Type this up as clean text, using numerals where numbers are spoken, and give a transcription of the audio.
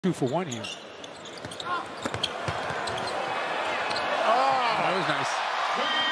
2 for 1 here. Oh, that was nice.